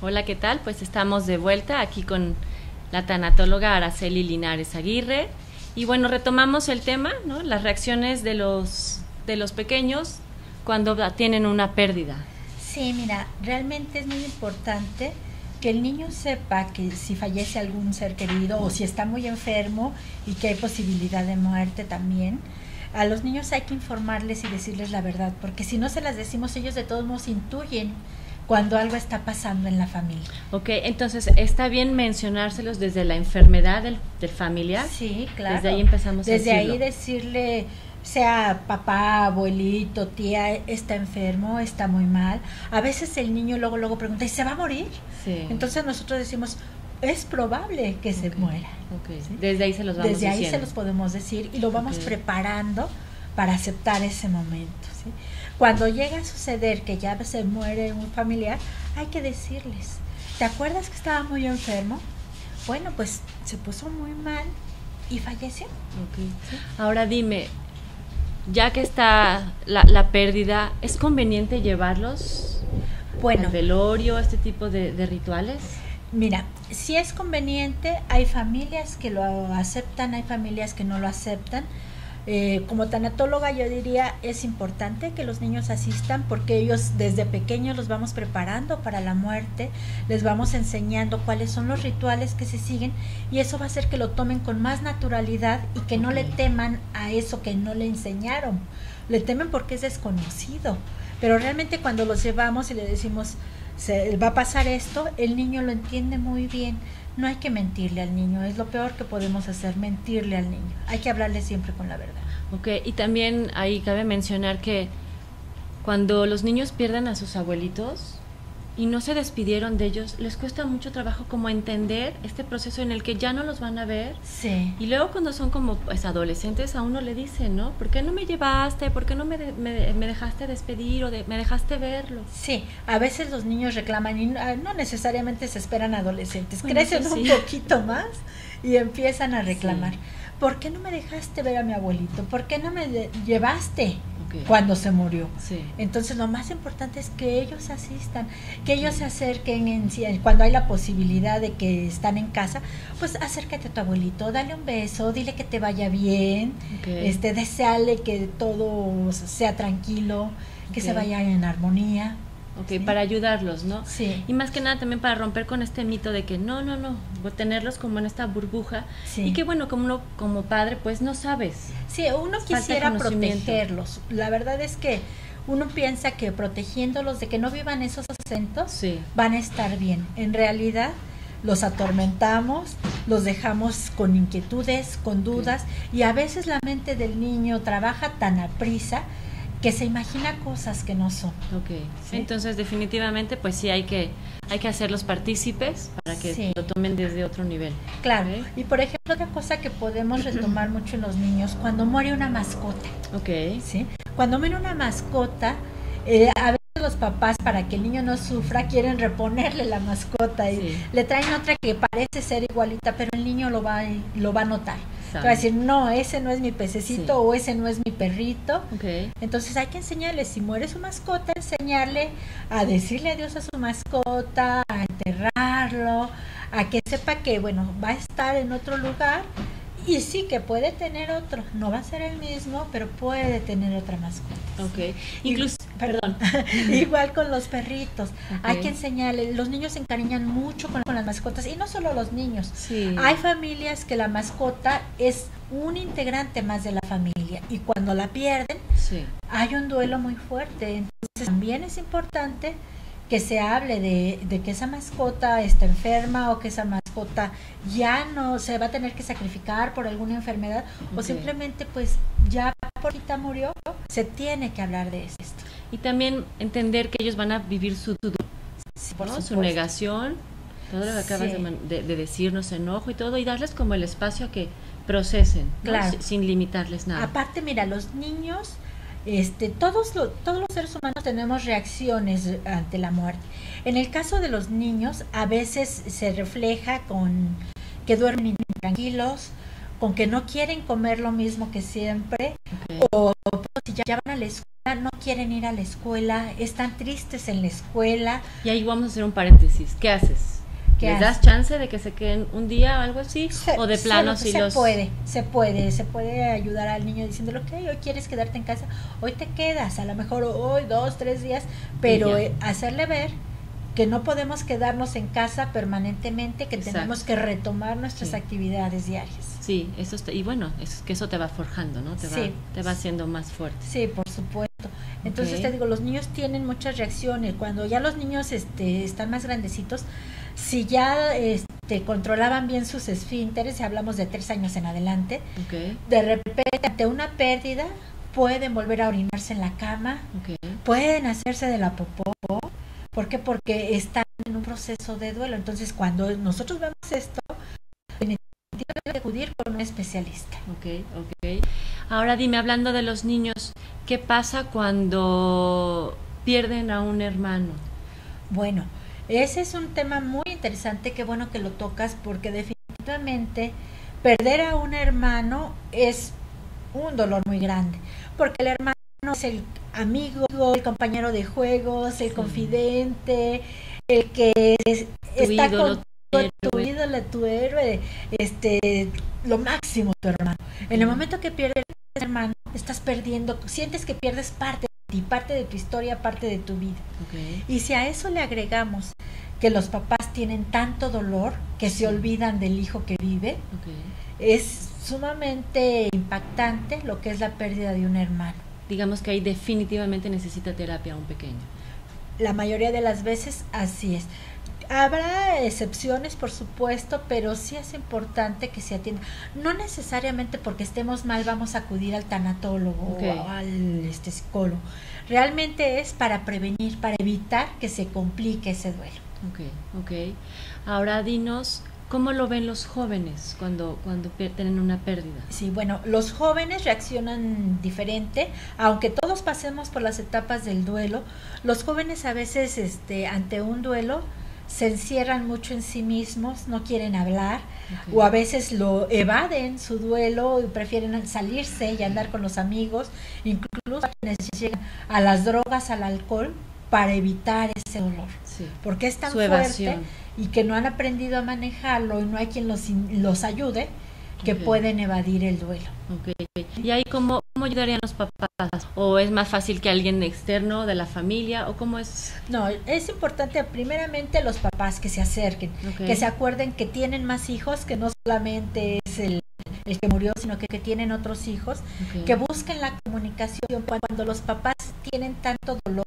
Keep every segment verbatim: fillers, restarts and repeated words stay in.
Hola, ¿qué tal? Pues estamos de vuelta aquí con la tanatóloga Araceli Linares Aguirre. Y bueno, retomamos el tema, ¿no? Las reacciones de los, de los pequeños cuando tienen una pérdida. Sí, mira, realmente es muy importante que el niño sepa que si fallece algún ser querido o si está muy enfermo y que hay posibilidad de muerte también, a los niños hay que informarles y decirles la verdad, porque si no se las decimos, ellos de todos modos intuyen cuando algo está pasando en la familia. Ok, entonces, ¿está bien mencionárselos desde la enfermedad del, del familiar? Sí, claro. Desde ahí empezamos Desde a decirlo. ahí decirle, sea papá, abuelito, tía, está enfermo, está muy mal. A veces el niño luego luego pregunta, ¿y se va a morir? Sí. Entonces nosotros decimos, es probable que se okay. muera. Okay. ¿Sí? Desde ahí se los vamos Desde ahí diciendo. se los podemos decir y lo vamos okay. preparando para aceptar ese momento, ¿sí? Cuando llega a suceder que ya se muere un familiar, hay que decirles, ¿te acuerdas que estaba muy enfermo? Bueno, pues se puso muy mal y falleció. Okay. ¿Sí? Ahora dime, ya que está la, la pérdida, ¿es conveniente llevarlos bueno, al velorio, este tipo de, de rituales? Mira, si es conveniente, hay familias que lo aceptan, hay familias que no lo aceptan. Eh, como tanatóloga yo diría, es importante que los niños asistan porque ellos desde pequeños los vamos preparando para la muerte, les vamos enseñando cuáles son los rituales que se siguen y eso va a hacer que lo tomen con más naturalad y que no okay. le teman a eso que no le enseñaron, le temen porque es desconocido, pero realmente cuando los llevamos y le decimos, se va a pasar esto, el niño lo entiende muy bien. No hay que mentirle al niño, es lo peor que podemos hacer, mentirle al niño. Hay que hablarle siempre con la verdad. Ok, y también ahí cabe mencionar que cuando los niños pierden a sus abuelitos y no se despidieron de ellos, les cuesta mucho trabajo como entender este proceso en el que ya no los van a ver. Sí. Y luego cuando son como pues, adolescentes, a uno le dicen, ¿no? ¿Por qué no me llevaste? ¿Por qué no me, de, me, me dejaste despedir o de, me dejaste verlo? Sí, a veces los niños reclaman y no necesariamente se esperan adolescentes, bueno, crecen sí. un poquito más y empiezan a reclamar. Sí. ¿Por qué no me dejaste ver a mi abuelito? ¿Por qué no me de- llevaste okay. cuando se murió? Sí. Entonces lo más importante es que ellos asistan, que ellos se acerquen en, cuando hay la posibilidad de que están en casa, pues acércate a tu abuelito, dale un beso, dile que te vaya bien, okay. este, deseale que todo sea tranquilo, que okay. se vaya en armonía. Ok, ¿sí? Para ayudarlos, ¿no? Sí. Y más que nada también para romper con este mito de que no, no, no, tenerlos como en esta burbuja. Sí. Y que bueno, como uno como padre, pues no sabes. Sí, uno quisiera protegerlos. La verdad es que uno piensa que protegiéndolos de que no vivan esos acentos, sí. van a estar bien. En realidad los atormentamos, los dejamos con inquietudes, con dudas, sí. y a veces la mente del niño trabaja tan aprisa que se imagina cosas que no son. Okay. ¿Sí? Entonces definitivamente pues sí hay que hay que hacerlos partícipes para que sí. lo tomen desde otro nivel. Claro. ¿Okay? Y por ejemplo otra cosa que podemos retomar mucho en los niños, cuando muere una mascota. Okay. ¿Sí? Cuando muere una mascota, eh, a veces los papás para que el niño no sufra quieren reponerle la mascota y sí. le traen otra que parece ser igualita, pero el niño lo va lo va a notar. Va a decir, no, ese no es mi pececito sí. o ese no es mi perrito. Okay. Entonces hay que enseñarle, si muere su mascota, enseñarle a decirle adiós a su mascota, a enterrarlo, a que sepa que, bueno, va a estar en otro lugar y sí que puede tener otro. No va a ser el mismo, pero puede tener otra mascota. Ok, incluso, y, perdón, igual con los perritos. Okay. Hay que enseñarle, los niños se encariñan mucho con, con las mascotas y no solo los niños. Sí. Hay familias que la mascota es un integrante más de la familia y cuando la pierden, sí. hay un duelo muy fuerte. Entonces también es importante que se hable de, de que esa mascota está enferma o que esa mascota ya no se va a tener que sacrificar por alguna enfermedad okay. o simplemente pues ya ahorita murió, se tiene que hablar de esto. Y también entender que ellos van a vivir su, su, sí, ¿no? su negación, todo lo que acabas sí. de, de, de decirnos, enojo y todo, y darles como el espacio a que procesen, ¿no? Claro. sin, sin limitarles nada. Aparte, mira, los niños... Este, todos, lo, todos los seres humanos tenemos reacciones ante la muerte. En el caso de los niños, a veces se refleja con que duermen intranquilos, con que no quieren comer lo mismo que siempre, okay. o, o si ya van a la escuela no quieren ir a la escuela, están tristes en la escuela. Y ahí vamos a hacer un paréntesis. ¿Qué haces? ¿Qué ¿Les haces? das chance de que se queden un día o algo así? Se, ¿O de plano se, si se los...? puede, se puede, se puede ayudar al niño diciéndole, ok, hoy quieres quedarte en casa, hoy te quedas, a lo mejor hoy dos, tres días, pero eh, hacerle ver que no podemos quedarnos en casa permanentemente, que Exacto. tenemos que retomar nuestras Sí. actividades diarias. Sí, eso está, y bueno, es que eso te va forjando, ¿no? Te va, Sí. te va haciendo más fuerte. Sí, por supuesto. Entonces, Okay. te digo, los niños tienen muchas reacciones. Cuando ya los niños este, están más grandecitos, si ya este, controlaban bien sus esfínteres, si hablamos de tres años en adelante, Okay. de repente ante una pérdida pueden volver a orinarse en la cama, Okay. pueden hacerse de la popó. ¿Por qué? Porque están en un proceso de duelo. Entonces, cuando nosotros vemos esto, definitivamente hay que acudir con un especialista. Ok, ok. Ahora dime, hablando de los niños, ¿qué pasa cuando pierden a un hermano? Bueno, ese es un tema muy interesante, qué bueno que lo tocas, porque definitivamente perder a un hermano es un dolor muy grande, porque el hermano es el amigo, el compañero de juegos, el Sí. confidente, el que es, Tu está ídolo, con tu tu héroe. ídolo, tu héroe, este, lo máximo tu hermano. En el Mm. momento que pierdes a tu hermano, estás perdiendo, sientes que pierdes parte de ti, parte de tu historia, parte de tu vida. Okay. Y si a eso le agregamos que los papás tienen tanto dolor que se Sí. olvidan del hijo que vive, Okay. es sumamente impactante lo que es la pérdida de un hermano. Digamos que ahí definitivamente necesita terapia un pequeño. La mayoría de las veces así es. Habrá excepciones, por supuesto, pero sí es importante que se atienda. No necesariamente porque estemos mal vamos a acudir al tanatólogo Okay. o al este, psicólogo. Realmente es para prevenir, para evitar que se complique ese duelo. Ok, ok. Ahora dinos, ¿cómo lo ven los jóvenes cuando, cuando pier- tienen una pérdida? Sí, bueno, los jóvenes reaccionan diferente, aunque todos pasemos por las etapas del duelo. Los jóvenes a veces, este, ante un duelo, se encierran mucho en sí mismos, no quieren hablar, Okay. o a veces lo evaden su duelo y prefieren salirse y andar con los amigos, incluso quienes llegan a las drogas, al alcohol, para evitar ese dolor, Sí. porque es tan Su fuerte evasión. y que no han aprendido a manejarlo y no hay quien los, in- los ayude, que Ok. pueden evadir el duelo. Ok. ¿Y ahí cómo, cómo ayudarían los papás? ¿O es más fácil que alguien externo de la familia? ¿O cómo es? No, es importante primeramente los papás que se acerquen, Ok. que se acuerden que tienen más hijos, que no solamente es el, el que murió, sino que, que tienen otros hijos, Ok. que busquen la comunicación. Cuando los papás tienen tanto dolor,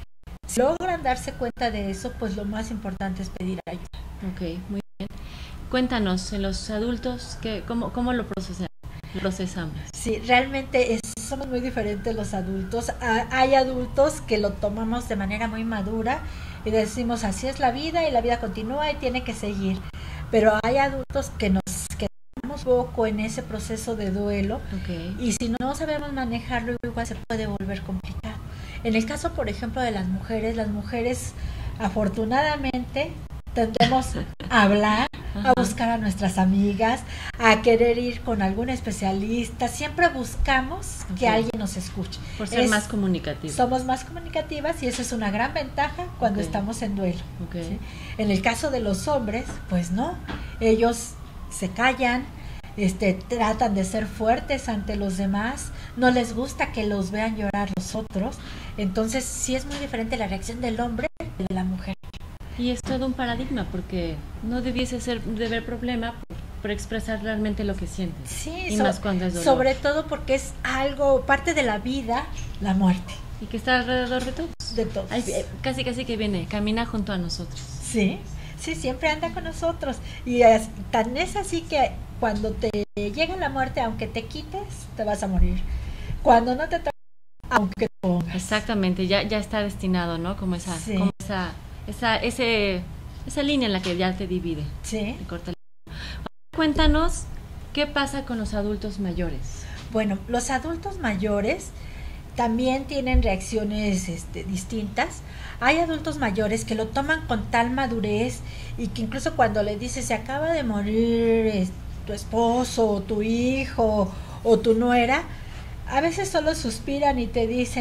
si logran darse cuenta de eso, pues lo más importante es pedir ayuda. Ok, muy bien. Cuéntanos, en los adultos, ¿qué, cómo, ¿cómo lo procesan- lo procesamos? Sí, realmente es- somos muy diferentes los adultos. Ha- hay adultos que lo tomamos de manera muy madura y decimos así es la vida y la vida continúa y tiene que seguir. Pero hay adultos que nos quedamos poco en ese proceso de duelo Ok. y si no sabemos manejarlo igual se puede volver complicado. En el caso, por ejemplo, de las mujeres, las mujeres afortunadamente tendemos a hablar, a Ajá. buscar a nuestras amigas, a querer ir con algún especialista. Siempre buscamos que Ok. alguien nos escuche. Por ser Es- más comunicativo. Somos más comunicativas y eso es una gran ventaja cuando Ok. estamos en duelo. Ok. ¿sí? En el caso de los hombres, pues no, ellos se callan, este, tratan de ser fuertes ante los demás, no les gusta que los vean llorar los otros, entonces sí es muy diferente la reacción del hombre que de la mujer. Y es todo un paradigma porque no debiese ser de haber problema por, por expresar realmente lo que sientes. Sí, y so- más cuando es dolor. sobre todo porque es algo, parte de la vida, la muerte, Y que está alrededor de todos. de todos. Ay, eh, casi casi que viene, camina junto a nosotros. Sí, sí, siempre anda con nosotros. Y es, tan es así que cuando te llega la muerte, aunque te quites, te vas a morir. Cuando no te toca, aunque te pongas. Exactamente, ya, ya está destinado, ¿no? Como esa, Sí. como esa, esa, ese, esa línea en la que ya te divide. Sí. Te corta la- Cuéntanos, ¿qué pasa con los adultos mayores? Bueno, los adultos mayores también tienen reacciones este, distintas. Hay adultos mayores que lo toman con tal madurez y que incluso cuando le dices se acaba de morir es, tu esposo o tu hijo o tu nuera, a veces solo suspiran y te dicen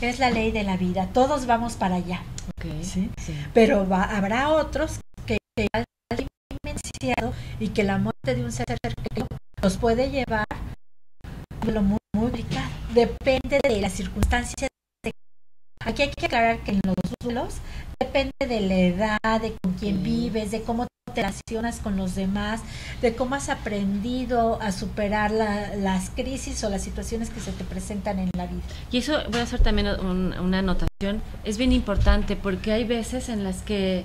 es la ley de la vida, todos vamos para allá. Okay, ¿sí? sí. Pero va, habrá otros que, que al iniciado y que la muerte de un ser cercano los puede llevar a lo muy, muy complicado. Depende de las circunstancias. Aquí hay que aclarar que en los duelos depende de la edad, de con quién sí. vives, de cómo te relacionas con los demás, de cómo has aprendido a superar la, las crisis o las situaciones que se te presentan en la vida. Y eso voy a hacer también un, una anotación, es bien importante porque hay veces en las que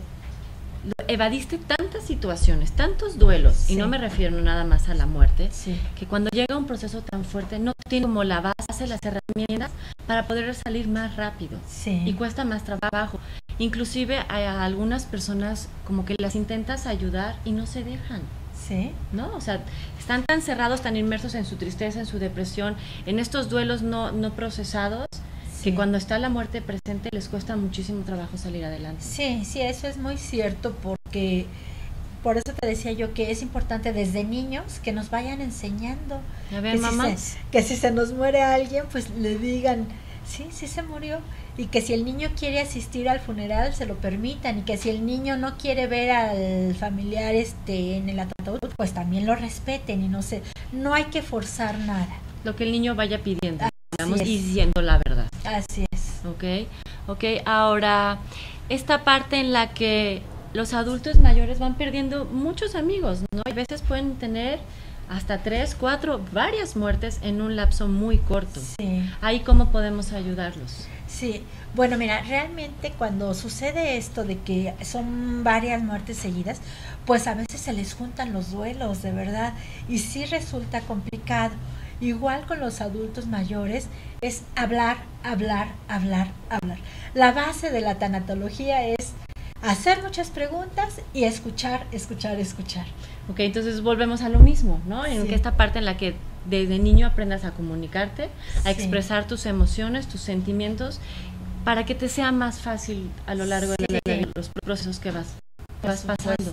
evadiste tantas situaciones, tantos duelos, sí. y no me refiero nada más a la muerte, sí. que cuando llega un proceso tan fuerte no tiene como la base, las herramientas para poder salir más rápido, sí. y cuesta más trabajo. Inclusive a, a algunas personas como que las intentas ayudar y no se dejan. Sí. ¿No? O sea, están tan cerrados, tan inmersos en su tristeza, en su depresión, en estos duelos no, no procesados, que cuando está la muerte presente les cuesta muchísimo trabajo salir adelante. Sí, sí, eso es muy cierto, porque por eso te decía yo que es importante desde niños que nos vayan enseñando. A ver, que, mamá. si se, que si se nos muere alguien, pues le digan, sí, sí se murió. Y que si el niño quiere asistir al funeral, se lo permitan. Y que si el niño no quiere ver al familiar este en el ataúd, pues también lo respeten. Y no sé, no hay que forzar nada. Lo que el niño vaya pidiendo. Digamos, y diciendo la verdad. Así es. Ok, ok. Ahora, esta parte en la que los adultos mayores van perdiendo muchos amigos, ¿no? A veces pueden tener hasta tres, cuatro, varias muertes en un lapso muy corto. Sí. Ahí, ¿cómo podemos ayudarlos? Sí, bueno, mira, realmente cuando sucede esto de que son varias muertes seguidas, pues a veces se les juntan los duelos, de verdad, y sí resulta complicado. Igual con los adultos mayores es hablar, hablar, hablar, hablar. La base de la tanatología es hacer muchas preguntas y escuchar, escuchar, escuchar. Ok, entonces volvemos a lo mismo, ¿no? Sí. En que esta parte en la que desde niño aprendas a comunicarte, a sí. expresar tus emociones, tus sentimientos, para que te sea más fácil a lo largo sí. de, la, de los procesos que vas, que vas pasando,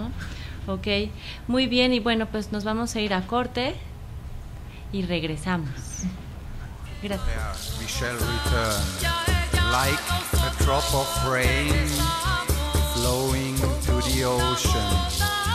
¿no? Ok, muy bien, y bueno, pues nos vamos a ir a corte y regresamos. Gracias. We shall return like a drop of rain flowing to the ocean.